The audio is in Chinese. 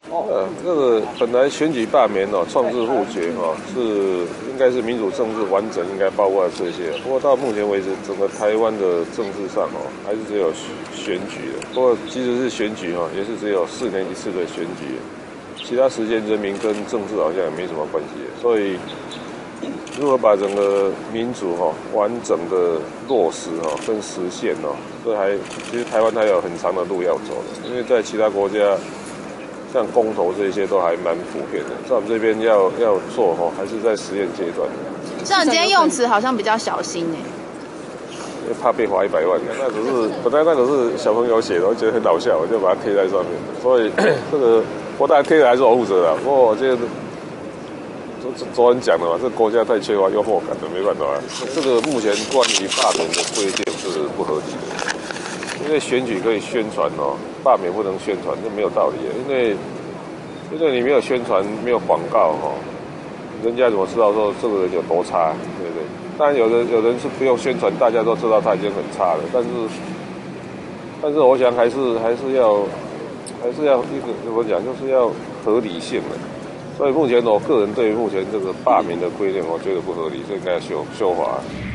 这个本来选举罢免创制互决应该是民主政治完整，应该包括这些。不过到目前为止，整个台湾的政治上还是只有选举的。不过即使是选举也是只有4年一次的选举，其他时间人民跟政治好像也没什么关系。所以如何把整个民主完整的落实跟实现其实台湾还有很长的路要走的，因为在其他国家。像公投这些都还蛮普遍的，在我们这边要做还是在实验阶段。 像你今天用词好像比较小心因为怕被罚100万的。那只是本来那个是小朋友写的，我觉得很搞笑，我就把它贴在上面。所以这个我当然贴的还是我负责的。不过我觉得昨天讲的嘛，这个国家太缺乏幽默感了，没办法。这个目前关于罢免的规定是不合理的。因为选举可以宣传罢免不能宣传，这没有道理的。因为你没有宣传，没有广告人家怎么知道说这个人有多差，对不对？当然有人是不用宣传，大家都知道他已经很差了。但是我想还是要一个怎么讲，就是要合理性的。所以目前我个人对于目前这个罢免的规定，我觉得不合理，这应该要修法。